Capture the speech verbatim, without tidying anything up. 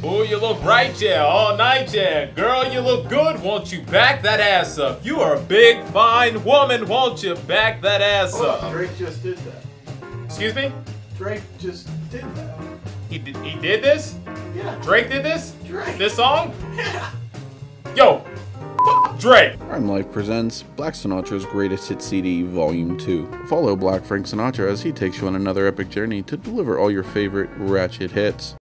Ooh, you look right, yeah, all night, yeah. Girl, you look good, won't you back that ass up? You are a big, fine woman, won't you back that ass Oh, up? Drake just did that. Excuse me? Drake just did that. He did, he did this? Yeah. Drake did this? Drake. This song? Yeah. Yo, f Drake. Prime Life presents Black Sinatra's Greatest Hit C D Volume two. Follow Black Frank Sinatra as he takes you on another epic journey to deliver all your favorite ratchet hits.